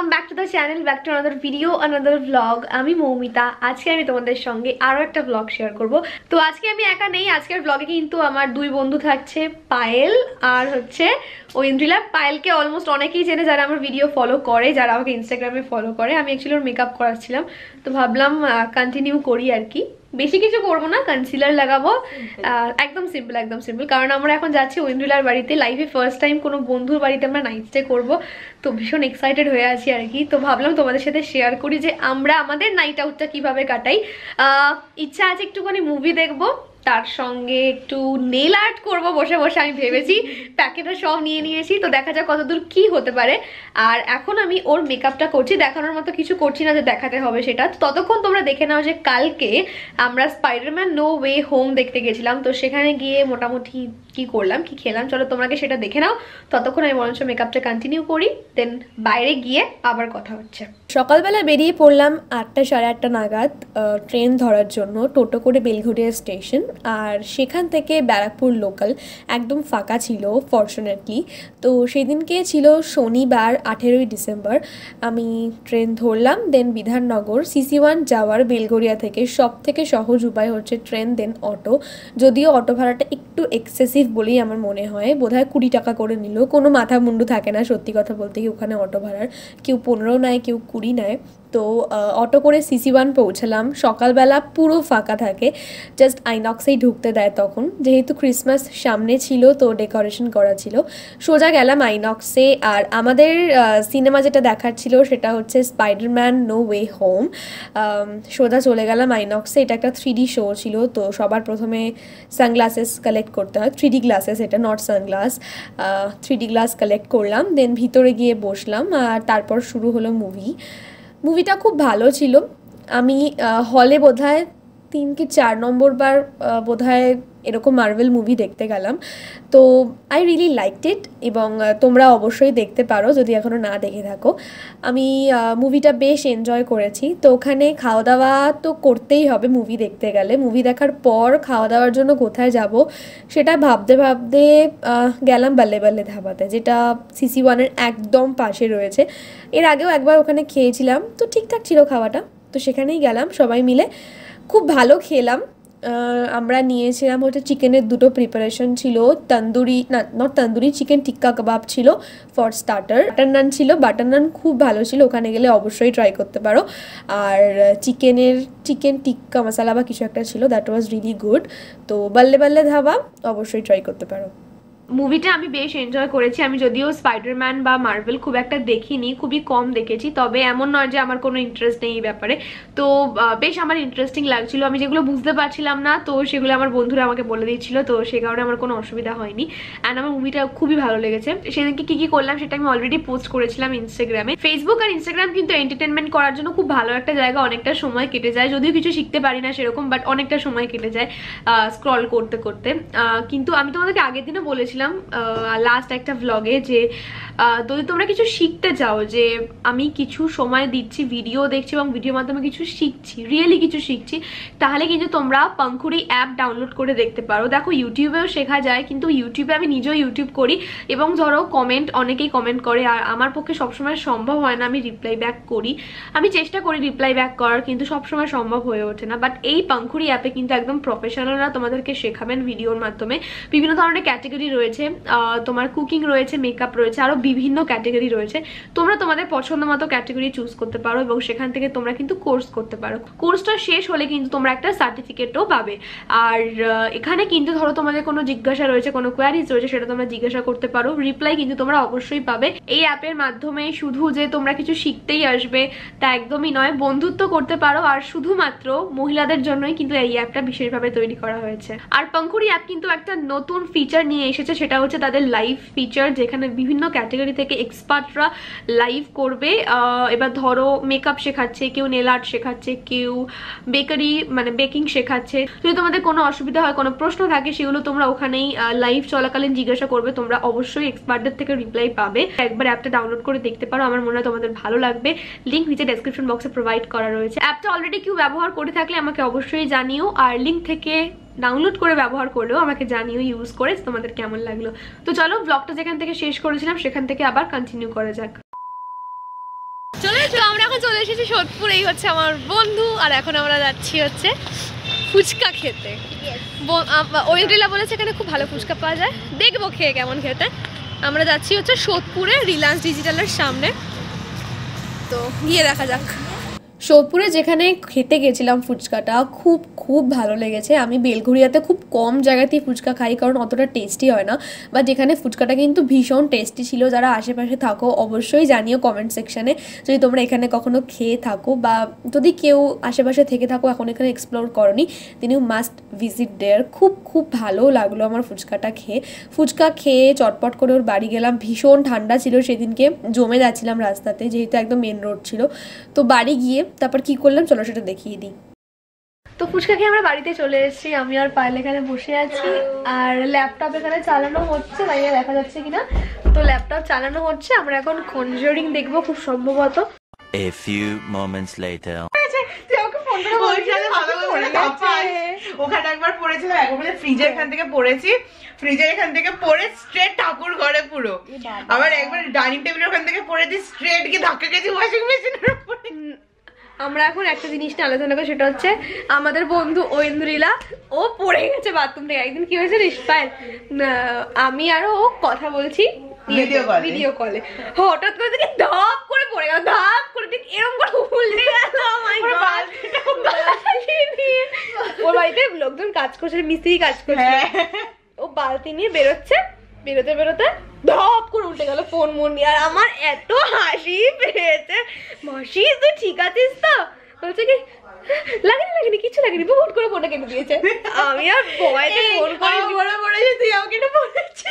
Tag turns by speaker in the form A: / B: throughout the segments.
A: welcome back to the channel, back to another video, another vlog. আমি মৌমিতা। আজকে আমি তোমাদের সঙ্গে আরো একটা vlog শেয়ার করব। তো আজকে আমি একা নেই, আজকের vlog-এ কিন্তু আমার দুই বন্ধু থাকছে, পায়েল আর হচ্ছে ঐন্দ্রিলা। পায়েলকে অলমোস্ট অনেকেই চেনে যারা আমার ভিডিও ফলো করে, যারা আমাকে ইনস্টাগ্রামে ফলো করে। আমি অ্যাকচুয়ালি ওর মেকআপ করাচ্ছিলাম, তো ভাবলাম কন্টিনিউ করি আর কি। বেশি কিছু করবো না, কনসিলার লাগাবো, একদম সিম্পল কারণ আমরা এখন যাচ্ছি ঐন্দ্রিলার বাড়িতে। লাইফে ফার্স্ট টাইম কোনো বন্ধুর বাড়িতে আমরা নাইট স্টে করবো, তো ভীষণ এক্সাইটেড হয়ে আছি আর কি। তো ভাবলাম তোমাদের সাথে শেয়ার করি যে আমরা আমাদের নাইট আউটটা কিভাবে কাটাই। ইচ্ছা আছে একটুখানি মুভি দেখবো, তার সঙ্গে একটু নেল আর্ট করবো বসে বসে। আমি ভেবেছি প্যাকেটে সব নিয়ে নিয়েছি, তো দেখা যাক কতদূর কি হতে পারে। আর এখন আমি ওর মেকআপটা করছি, দেখানোর মতো কিছু করছি না যে দেখাতে হবে সেটা। তো ততক্ষণ তোমরা দেখে নাও যে কালকে আমরা স্পাইডারম্যান নো ওয়ে হোম দেখতে গেছিলাম, তো সেখানে গিয়ে মোটামুটি কি করলাম কি খেলাম চলো তোমাকে সেটা দেখে নাও। ততক্ষণ আমি বরঞ্চ মেকআপটা কন্টিনিউ করি, দেন বাইরে গিয়ে আবার কথা হচ্ছে।
B: সকালবেলা বেরিয়ে পড়লাম 8টা সাড়ে 8টা নাগাদ ট্রেন ধরার জন্য, টোটো করে বেলঘরিয়া স্টেশন। আর সেখান থেকে ব্যারাকপুর লোকাল একদম ফাঁকা ছিল ফরচুনেটলি। তো সেদিনকে ছিল শনিবার 18ই ডিসেম্বর। আমি ট্রেন ধরলাম, দেন বিধাননগর CC1 যাওয়ার বেলঘরিয়া থেকে সব থেকে সহজ উপায় হচ্ছে ট্রেন, দেন অটো। যদিও অটো ভাড়াটা একটু এক্সেসিভ বলেই আমার মনে হয়, বোধহয় 20 টাকা করে নিল। কোনো মাথা মুন্ডু থাকে না সত্যি কথা বলতে কি ওখানে অটো ভাড়ার, কেউ 15 নেয় কেউ 20 নেয়। তো অটো করে CC1 পৌঁছালাম। সকালবেলা পুরো ফাঁকা থাকে, জাস্ট আইনক্সেই ঢুকতে দেয় তখন, যেহেতু ক্রিসমাস সামনে ছিল তো ডেকোরেশন করা ছিল। সোজা গেলাম আইনক্সে। আর আমাদের সিনেমা যেটা দেখার ছিল সেটা হচ্ছে স্পাইডারম্যান নো ওয়ে হোম। সোজা চলে গেলাম আইনক্সে। এটা একটা 3D শো ছিল, তো সবার প্রথমে সানগ্লাসেস কালেক্ট করতে হয়, 3D গ্লাসেস, এটা not sunglass. 3D glass collect করলাম, দেন ভিতরে গিয়ে বসলাম। আর তারপর শুরু হলো মুভিটা খুব ভালো ছিল। আমি হলে বোধহয় 3 কি 4 নম্বর বার বোধহয় এরকম মার্ভেল মুভি দেখতে গেলাম। তো আই রিয়েলি লাইকড ইট, এবং তোমরা অবশ্যই দেখতে পারো যদি এখনও না দেখে থাকো। আমি মুভিটা বেশ এনজয় করেছি। তো ওখানে খাওয়া দাওয়া তো করতেই হবে মুভি দেখতে গেলে। মুভি দেখার পর খাওয়া দাওয়ার জন্য কোথায় যাব সেটা ভাবতে ভাবতে গেলাম বাল্লে বাল্লে ধাবাতে, যেটা CC1-এর একদম পাশে রয়েছে। এর আগেও একবার ওখানে খেয়েছিলাম, তো ঠিকঠাক ছিল খাওয়াটা, তো সেখানেই গেলাম সবাই মিলে। খুব ভালো খেলাম। আমরা নিয়েছিলাম হচ্ছে চিকেনের 2টো প্রিপারেশন ছিল, তন্দুরি না, নট তন্দুরি, চিকেন টিক্কা কাবাব ছিল ফর স্টার্টার, বাটার নান ছিল। বাটার নান খুব ভালো ছিল, ওখানে গেলে অবশ্যই ট্রাই করতে পারো। আর চিকেন টিক্কা মশলা বা কিছু একটা ছিল, দ্যাট ওয়াজ রিয়েলি গুড। তো বাল্লে বাল্লে ধাবা অবশ্যই ট্রাই করতে পারো।
A: মুভিটা আমি বেশ এনজয় করেছি। আমি যদিও স্পাইডারম্যান বা মার্ভেল খুব একটা দেখিনি, খুবই কম দেখেছি, তবে এমন নয় যে আমার কোনো ইন্টারেস্ট নেই এই ব্যাপারে। তো বেশ আমার ইন্টারেস্টিং লাগছিল। আমি যেগুলো বুঝতে পারছিলাম না তো সেগুলো আমার বন্ধুরা আমাকে বলে দিচ্ছিল, তো সে কারণে আমার কোনো অসুবিধা হয়নি। অ্যান্ড আমার মুভিটা খুবই ভালো লেগেছে। সেদিনকে কি কি করলাম সেটা আমি অলরেডি পোস্ট করেছিলাম ইনস্টাগ্রামে। ফেসবুক আর ইনস্টাগ্রাম কিন্তু এন্টারটেনমেন্ট করার জন্য খুব ভালো একটা জায়গা। অনেকটা সময় কেটে যায়, যদিও কিছু শিখতে পারি না সেরকম, বাট অনেকটা সময় কেটে যায় স্ক্রল করতে করতে। কিন্তু আমি তোমাদেরকে আগের দিনও বলেছিলাম লাস্ট একটা ভ্লগে যে যদি তোমরা কিছু শিখতে চাও, যে আমি কিছু সময় দিচ্ছি, ভিডিও দেখছি এবং ভিডিওর মাধ্যমে কিছু শিখছি, রিয়েলি কিছু শিখছি, তাহলে কিন্তু তোমরা পাঙ্খুরি অ্যাপ ডাউনলোড করে দেখতে পারো। দেখো ইউটিউবেও শেখা যায়, কিন্তু ইউটিউবে আমি নিজেও ইউটিউব করি এবং ধরো অনেকেই কমেন্ট করে, আর আমার পক্ষে সবসময় সম্ভব হয় না আমি রিপ্লাই ব্যাক করি। আমি চেষ্টা করি রিপ্লাই ব্যাক করার, কিন্তু সবসময় সম্ভব হয়ে ওঠে না। বাট এই পাঙ্খুরি অ্যাপে কিন্তু একদম প্রফেশনালরা তোমাদেরকে শেখাবেন ভিডিওর মাধ্যমে। বিভিন্ন ধরনের ক্যাটাগরি রয়েছে, তোমার কুকিং রয়েছে, মেকআপ রয়েছে, আরো বিভিন্ন ক্যাটাগরি রয়েছে। তোমরা তোমাদের পছন্দ মতো ক্যাটাগরি চুজ করতে পারো এবং সেখান থেকে তোমরা কিন্তু কোর্স করতে পারো। কোর্সটা শেষ হলে কিন্তু তোমরা একটা সার্টিফিকেটও পাবে। আর এখানে কিন্তু ধরো তোমাদের কোনো জিজ্ঞাসা রয়েছে, কোনো কোয়ারিজ রয়েছে, সেটা তোমরা জিজ্ঞাসা করতে পারো, রিপ্লাই কিন্তু তোমরা অবশ্যই পাবে। এই অ্যাপের মাধ্যমে শুধু যে তোমরা কিছু শিখতেই আসবে তা একদমই নয়, বন্ধুত্ব করতে পারো। আর শুধুমাত্র মহিলাদের জন্যই কিন্তু এই অ্যাপটা বিশেষভাবে তৈরি করা হয়েছে। আর পাঙ্খুরি অ্যাপ কিন্তু একটা নতুন ফিচার নিয়ে এসেছে, সেটা হচ্ছে তাদের লাইভ ফিচার, যেখানে বিভিন্ন ক্যাটাগরি থেকে এক্সপার্টরা লাইভ করবে। এবার ধরো মেকআপ শেখাচ্ছে, কেউ নেল আর্ট শেখাচ্ছে, কেউ বেকারি মানে বেকিং শেখাচ্ছে। যদি তোমাদের কোনো অসুবিধা হয়, কোনো প্রশ্ন থাকে, সেগুলো তোমরা ওখানেই লাইভ চলাকালীন জিজ্ঞাসা করবে, তোমরা অবশ্যই এক্সপার্টদের থেকে রিপ্লাই পাবে। একবার অ্যাপটা ডাউনলোড করে দেখতে পারো, আমার মনে হয় তোমাদের ভালো লাগবে। লিঙ্ক নিচে ডেসক্রিপশন বক্সে প্রোভাইড করা রয়েছে। অ্যাপটা অলরেডি কেউ ব্যবহার করে থাকলে আমাকে অবশ্যই জানিও, আর লিঙ্ক থেকে ডাউনলোড করে ব্যবহার করলেও আমাকে জানিও ইউজ করে তোমাদের কেমন লাগলো। তো চলো ব্লগটা যেখান থেকে শেষ করেছিলাম সেখান থেকে আবার কন্টিনিউ করা যাক। চলে তো আমরা এখন চলে এসেছি সোদপুর, এই হচ্ছে আমার বন্ধু, আর এখন আমরা যাচ্ছি হচ্ছে ফুচকা খেতে। ঐন্দ্রিলা বলেছে এখানে খুব ভালো ফুচকা পাওয়া যায়, দেখবো খেয়ে কেমন খেতে। আমরা যাচ্ছি হচ্ছে সোদপুরে রিলায়েন্স ডিজিটালের সামনে, তো গিয়ে দেখা যাক।
B: সোদপুরে যেখানে খেতে গেছিলাম ফুচকাটা খুব খুব ভালো লেগেছে। আমি বেলঘড়িয়াতে খুব কম জায়গাতেই ফুচকা খাই, কারণ অতটা টেস্টি হয় না, বা যেখানে ফুচকাটা কিন্তু ভীষণ টেস্টি ছিল। যারা আশেপাশে থাকো অবশ্যই জানিও কমেন্ট সেকশানে যদি তোমরা এখানে কখনো খেয়ে থাকো, বা যদি কেউ আশেপাশে থেকে থাকো এখন এখানে এক্সপ্লোর করনি, তিনি মাস্ট ভিজিট দেয়ার। খুব খুব ভালো লাগলো আমার ফুচকাটা খেয়ে। ফুচকা খেয়ে চটপট করে ওর বাড়ি গেলাম। ভীষণ ঠান্ডা ছিল সেদিনকে, জমে যাচ্ছিলাম রাস্তাতে, যেহেতু একদম মেন রোড ছিল। তো বাড়ি গিয়ে তারপর কি করলাম চলো সেটা দেখিয়ে দিই।
A: তো ফুচকা খেয়ে আমরা বাড়িতে চলে এসেছি, আমি আর পায়েল এখানে বসে আছি, আর ল্যাপটপ এখানে চালানো হচ্ছে, বাইরে দেখা যাচ্ছে কিনা। তো ল্যাপটপ চালানো হচ্ছে, আমরা এখন কনজারিং দেখবো খুব সম্ভবত।
C: A few moments later.
D: ওখানে একবার পড়েছিলাম, একবার ফ্রিজের এখান থেকে পড়েছি, ফ্রিজের এখান থেকে পড়ে স্ট্রেট ঠাকুর ঘরে পুরো। আবার একবার ডাইনিং টেবিলের ওখান থেকে পড়েছি, স্ট্রেট গিয়ে ধাক্কা গেছি ওয়াশিং মেশিনের উপরে।
A: আমরা এখন একটা জিনিস নিয়ে আলোচনা করি, সেটা হচ্ছে আমাদের বন্ধু ঐন্দ্রিলা, ও পড়ে গেছে বাথরুম থেকে। একদিন কি হয়েছে রিস্পায়, আমি আর ও কথা বলছি ভিডিও কলে, হঠাৎ করে দেখি ধাপ করে পড়ে গেল, ধাপ করে ঠিক এরকম করে উল্টে গেল। ওর বাড়িতে লোকজন কাজ করছে, মিস্ত্রি কাজ করছে, ও বালতি নিয়ে বেরোচ্ছে, বেরোতে বেরোতে ধপ করে উল্টে গেল ফোন মন নিয়ে। আর আমার এত হাসি পেয়েছে, মাসি তুই ঠিক আছিস তো? বলছে কি লাগেনি কিছু লাগেনি, হুট করে ফোনটা কেটে দিয়েছে। আমি আর ভয়তে ফোন করে পড়েছি, তুই আমাকে এটা বলেছিস।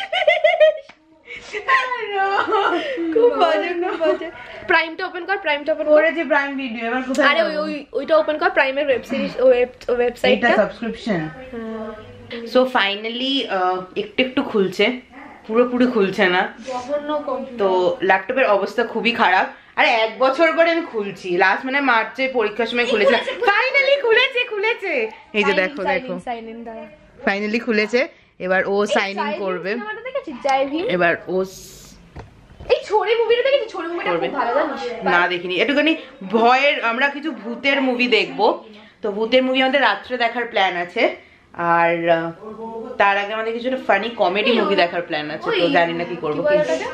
A: খুব বাজে, খুব বাজে। প্রাইমটা ওপেন কর, প্রাইমটা ওপেন করেছি, প্রাইম ভিডিও। এবার কোথায়? আরে ওইটা ওপেন কর, প্রাইমের ওয়েব সিরিজ ওয়েবসাইটটা, সাবস্ক্রিপশন।
D: সো ফাইনালি একটু একটু খুলছে, পুরোপুরি খুলছে না। তো ল্যাপটপের অবস্থা খুবই খারাপ। আরে 1 বছর পরে আমি খুলছি, লাস্ট মানে মার্চে পরীক্ষার সময় খুলেছিলাম। ফাইনালি খুলেছে, এই যে দেখো ফাইনালি খুলেছে। এবার ও সাইন ইন করবে। এবার ও এই ছোড়ি মুভিটা দেখেছি, ছোড়ি মুভিটা খুব ভালো, জানিস? না দেখিনি, একটুখানি ভয়ের, আমরা কিছু ভূতের মুভি দেখবো। তো ভূতের মুভি আমাদের রাত্রে দেখার প্ল্যান আছে, আর তার আগে আমাদের কিছু ফানি কমেডি মুভি দেখার প্ল্যান আছে। তো জানি না কি করবো।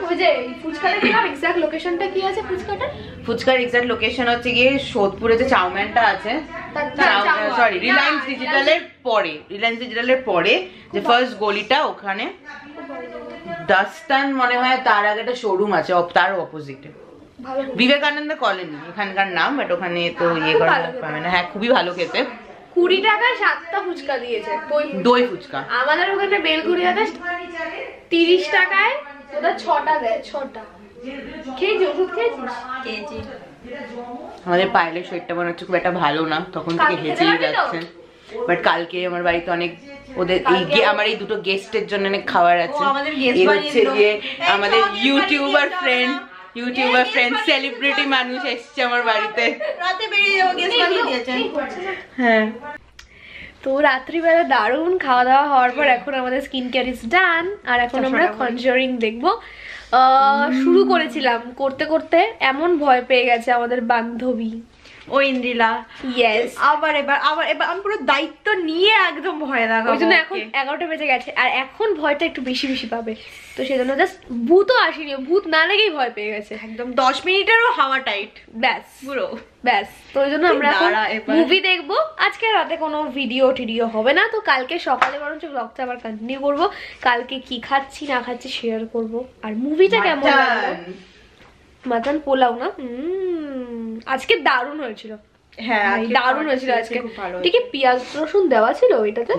D: ফুচকার এক্সাক্ট লোকেশন হচ্ছে গিয়ে সোদপুরে যে চাউম্যানটা আছে, সরি রিলায়েন্স ডিজিটালের পরে যে ফার্স্ট গলিটা, ওখানে ডাস্টান মনে হয়, তার আগে একটা শোরুম আছে, তার অপোজিটে বিবেকানন্দ কলোনি এখানকার নাম। বাট ওখানে তো ইয়ে করা পাবে না। হ্যাঁ খুবই ভালো খেতে।
A: 20 টাকায় 7টা ফুচকা দিয়েছে,
D: দই ফুচকা। আমাদের
A: ওখানে বেলঘড়িয়াতে 30 টাকায় ওটা 6টা দেয়, 6টা। খেয়েছি, ওষুধ খেয়েছিস? খেয়েছি।
D: আমাদের পায়েলের শরীরটা মনে হচ্ছে খুব একটা ভালো না, তখন থেকে হেঁচেই যাচ্ছে। বাট কালকে আমার বাড়িতে অনেক আমার এই দুটো গেস্টের জন্য অনেক খাবার আছে। এই হচ্ছে গিয়ে আমাদের ইউটিউবার ফ্রেন্ড সেলিব্রিটি মানুষ এসছে আমার বাড়িতে। রাতে বেরিয়ে যাবো, গেস্ট বানিয়ে দিয়েছেন। হ্যাঁ,
A: তো রাত্রিবেলা দারুণ খাওয়া দাওয়া হওয়ার পর এখন আমাদের স্কিন কেয়ার ইজ ডান, আর এখন আমরা কনজারিং দেখবো। শুরু করেছিলাম, করতে করতে এমন ভয় পেয়ে গেছে আমাদের বান্ধবী
D: ঐন্দ্রিলা।
A: ইয়েস,
D: আবার এবার আমি পুরো দায়িত্ব নিয়ে একদম ভয় লাগাবো।
A: ওই জন্য এখন 11টা বেজে গেছে, আর এখন ভয়টা একটু বেশি পাবে। তো সেজন্য জাস্ট ভূতও আসেনি, ভূত না লেগেই ভয় পেয়ে গেছে একদম।
D: 10 মিনিটেরও হাওয়া টাইট,
A: ব্যাস পুরো ব্যাস। তো ওই জন্য আমরা মুভি দেখবো। আজকে রাতে কোনো ভিডিও হবে না, তো কালকে সকালে বরঞ্চ ব্লগটা আবার কন্টিনিউ করবো। কালকে কি খাচ্ছি না খাচ্ছি শেয়ার করবো, আর মুভিটা কেমন লাগলো। মাটন পোলাও না, আজকে দারুণ হয়েছিল। হ্যাঁ দারুণ হয়েছিল আজকে। ঠিক আছে, পেঁয়াজ রসুন দেওয়া ছিল ওইটাতে,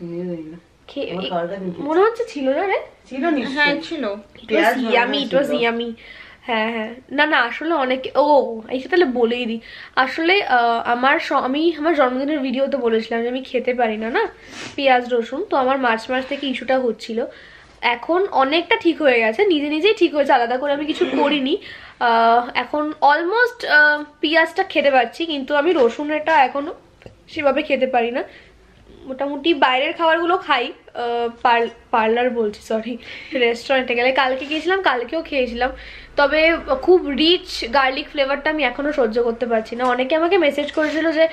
A: মনে হচ্ছে ছিল না রে? ছিল, হ্যাঁ ছিল। It was yummy. হ্যাঁ না আসলে অনেকে, এইটা তাহলে বলেই দিই। আসলে আমি আমার জন্মদিনের ভিডিওতে বলেছিলাম যে আমি খেতে পারি না পেঁয়াজ রসুন। তো আমার মার্চ থেকে ইস্যুটা হচ্ছিল, এখন অনেকটা ঠিক হয়ে গেছে, নিজেই ঠিক হয়েছে, আলাদা করে আমি কিছু করিনি। এখন অলমোস্ট পেঁয়াজটা খেতে পারছি, কিন্তু আমি রসুনেরটা এখনো সেভাবে খেতে পারি না। মোটামুটি বাইরের খাবারগুলো খাই, পার্লার বলছি সরি, রেস্টুরেন্টে গেলে। কালকে গিয়েছিলাম, কালকেও খেয়েছিলাম, তবে খুব রিচ গার্লিক ফ্লেভারটা আমি এখনও সহ্য করতে পারছি না। অনেকে আমাকে মেসেজ করেছিল যে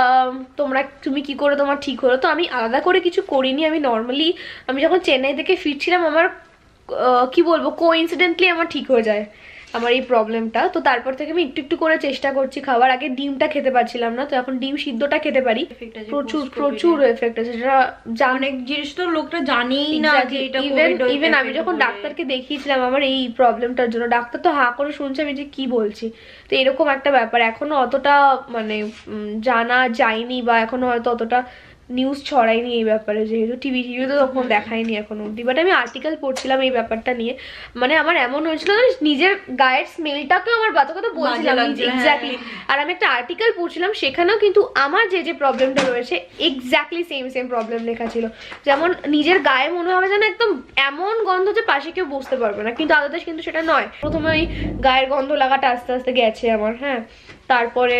A: তুমি কি করে তোমার ঠিক হলো, তো আমি আলাদা করে কিছু করিনি। আমি নর্মালি আমি যখন চেন্নাই থেকে ফিরছিলাম আমার কি বলবো কোইন্সিডেন্টলি আমার ঠিক হয়ে যায় আমার এই প্রবলেমটা। তো তারপর থেকে আমি একটু একটু করে চেষ্টা করছি খাবার। আগে ডিমটা খেতে পারছিলাম না, তো এখন ডিম সিদ্ধটা খেতে পারি। প্রচুর প্রচুর এফেক্ট আছে, যেটা অনেক জিনিস তো লোকটা জানেই না যে এটা ইভেন আমি যখন ডাক্তারকে দেখিয়েছিলাম আমার এই প্রবলেমটার জন্য, ডাক্তার তো হা করে শুনছে আমি যে কি বলছি। তো এরকম একটা ব্যাপার, এখনো অতটা মানে জানা যায়নি বা এখনো হয়তো অতটা নিউজ ছড়ায়নি এই ব্যাপারে, যেহেতু টিভিতে তো তখন দেখায়নি এখনো অব্দি। বাট আমি আর্টিকেল পড়ছিলাম এই ব্যাপারটা নিয়ে, মানে আমার এমন হয়েছিল নিজের গায়ের স্মেলটাকেও আমার বাচ্চা কথা বলছিলাম এক্স্যাক্টলি। আর আমি একটা আর্টিকেল পড়ছিলাম, সেখানেও কিন্তু আমার যে প্রবলেমটা রয়েছে এক্স্যাক্টলি সেম প্রবলেম লেখা ছিল। যেমন নিজের গায়ে মনে হবে যেন একদম এমন গন্ধ যে পাশে কেউ বুঝতে পারবে না, কিন্তু আদতে কিন্তু সেটা নয়। প্রথমে ওই গায়ের গন্ধ লাগাটা আস্তে আস্তে গেছে আমার, হ্যাঁ। তারপরে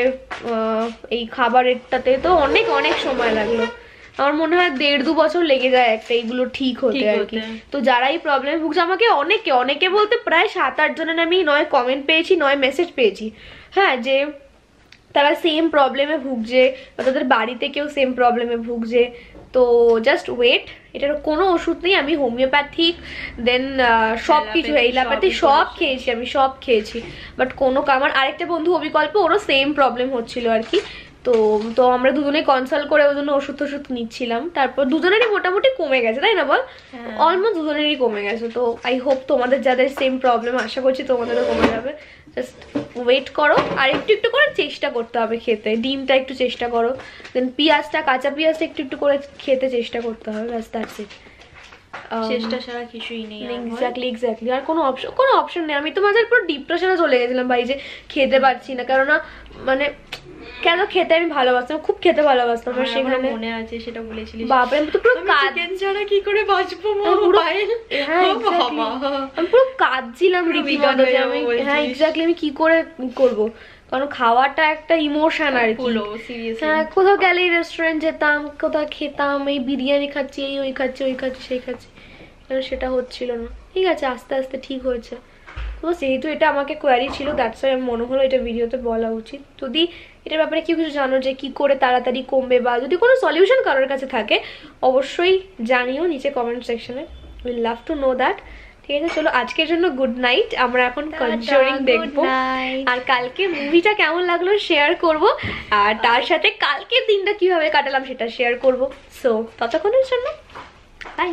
A: এই খাবারেরটাতে তো অনেক অনেক সময় লাগলো, আমার মনে হয় 1.5-2 বছর লেগে যায় একটা এইগুলো ঠিক হতে আর কি। তো যারা এই প্রবলেমে ভুগছে, আমাকে অনেকে বলতে প্রায় 7-8 জনের আমি নয় কমেন্ট পেয়েছি নয় মেসেজ পেয়েছি, হ্যাঁ, যে তারা সেম প্রবলেমে ভুগছে বা তাদের বাড়িতে কেউ সেম প্রবলেমে ভুগছে। তো জাস্ট ওয়েট, এটার কোনো ওষুধ নেই। আমি হোমিওপ্যাথিক দেন সব কিছু এলোপ্যাথি সব খেয়েছি, আমি সব খেয়েছি, বাট কোনো আমার আরেকটা বন্ধু অবিকল্প, ওরও সেম প্রবলেম হচ্ছিল আর কি। তো আমরা দুজনেই কনসাল্ট করে ওই জন্য ওষুধ নিচ্ছিলাম। তারপর দুজনেরই মোটামুটি কমে গেছে, তাই না বল? অলমোস্ট দুজনেরই কমে গেছে। তো আই হোপ তোমাদের যাদের সেম প্রবলেম, আশা করছি তোমাদেরও কমে যাবে। জাস্ট ওয়েট করো, আর একটু একটু করে চেষ্টা করতে হবে খেতে। ডিমটা একটু চেষ্টা করো, দেন পেঁয়াজটা, কাঁচা পেঁয়াজটা একটু একটু করে খেতে চেষ্টা করতে হবে, ব্যাস দ্যাটস ইট। চেষ্টা ছাড়া কিছুই নেই। এক্স্যাক্টলি আর কোনো অপশন নেই। আমি তো মাঝে পুরো ডিপ্রেশনে চলে গেছিলাম ভাই, যে খেতে পারছি না। কেননা মানে কেন খেতে আমি ভালোবাসতাম, খুব খেতে ভালোবাসতাম, আর সেখানে মনে আছে সেটা বলেছিলিস, বাপরে আমি তো পুরো চিকেন ছাড়া কি করে বাঁচবো মোবাইল। হ্যাঁ আমি পুরো কাঁদছিলাম রীতিমতো, হ্যাঁ এক্স্যাক্টলি আমি কি করে করবো, কারণ খাওয়াটা একটা ইমোশন আর কি। হ্যাঁ কোথাও গেলেই রেস্টুরেন্ট যেতাম, কোথাও খেতাম, এই বিরিয়ানি খাচ্ছি, এই ওই খাচ্ছি, ওই খাচ্ছি, সেই খাচ্ছি, সেটা হচ্ছিল না। ঠিক আছে, আস্তে আস্তে ঠিক হয়েছে। তো যেহেতু এটা আমাকে কোয়ারি ছিল, দ্যাটস ওয়াই আমার মনে হলো এটা ভিডিওতে বলা উচিত। যদি এটার ব্যাপারে কেউ কিছু জানো যে কি করে তাড়াতাড়ি কমবে, বা যদি কোনো সলিউশন কারোর কাছে থাকে অবশ্যই জানিও নিচে কমেন্ট সেকশনে, will love to know that. ঠিক আছে, চলো আজকের জন্য গুড নাইট। আমরা এখন কনজারিং দেখবো, আর কালকে মুভিটা কেমন লাগলো শেয়ার করব, আর তার সাথে কালকের দিনটা কিভাবে কাটালাম সেটা শেয়ার করব। সো ততক্ষণের জন্য বাই।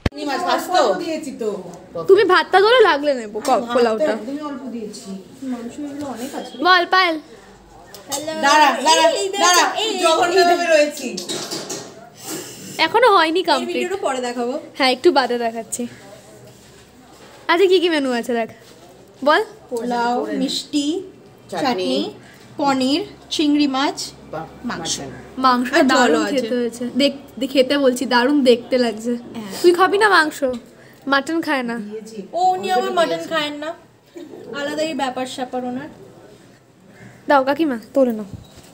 A: তুমি ভাতটা ধরে লাগলে নেবো পোলাওটা, বল পায়েল। এখনো হয়নি কমপ্লিট, পরে দেখাবো। হ্যাঁ একটু বাদে দেখাচ্ছি। আচ্ছা কি কি মেনু আছে দেখ, বল।
E: পোলাও, মিষ্টি, চাটনি, পনির, চিংড়ি মাছ,
A: মাংসটা দারুণ খেতে হয়েছে, খেতে বলছি দারুণ দেখতে লাগছে। তুই খাবি না মাংস? মাটন খায় না
E: ও, উনি আবার মাটন খায় না, আলাদাই ব্যাপার স্যাপার ওনার।
A: দাও কাকিমা তোলে নাও।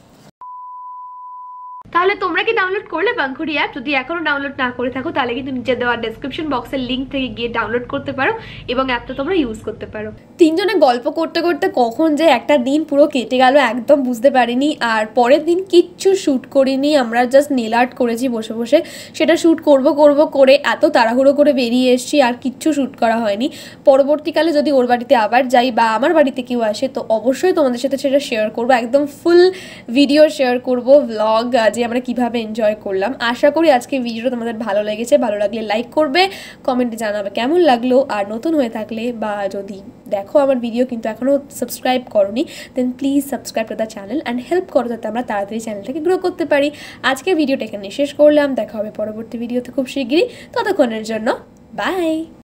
A: তাহলে তোমরা কি ডাউনলোড করলে পাঙ্খুড়ি অ্যাপ? যদি এখনো ডাউনলোড না করে থাকো তাহলে কিন্তু নিচে দেওয়া ডেসক্রিপশন বক্সের লিঙ্ক থেকে গিয়ে ডাউনলোড করতে পারো এবং অ্যাপটা তোমরা ইউজ করতে পারো। তিনজনে গল্প করতে করতে কখন যে একটা দিন পুরো কেটে গেল একদম বুঝতে পারিনি। আর পরের দিন কিচ্ছু শ্যুট করিনি, আমরা জাস্ট নেল আর্ট করেছি বসে বসে। সেটা শ্যুট করব করে এত তাড়াহুড়ো করে বেরিয়ে এসেছি, আর কিচ্ছু শ্যুট করা হয়নি। পরবর্তীকালে যদি ওর বাড়িতে আবার যাই বা আমার বাড়িতে কেউ আসে তো অবশ্যই তোমাদের সাথে সেটা শেয়ার করবো, একদম ফুল ভিডিও শেয়ার করব, ভ্লগ যে আমরা কিভাবে এনজয় করলাম। আশা করি আজকে ভিডিওটা তোমাদের ভালো লেগেছে। ভালো লাগলে লাইক করবে, কমেন্টে জানাবে কেমন লাগলো, আর নতুন হয়ে থাকলে বা যদি দেখো আমার ভিডিও কিন্তু এখনও সাবস্ক্রাইব করোনি then please subscribe to the channel and help করো যাতে আমরা তাড়াতাড়ি চ্যানেলটাকে গ্রো করতে পারি। আজকে ভিডিওটা এখানে শেষ করলাম, দেখা হবে পরবর্তী ভিডিওতে খুব শিগগিরই। ততক্ষণের জন্য বাই।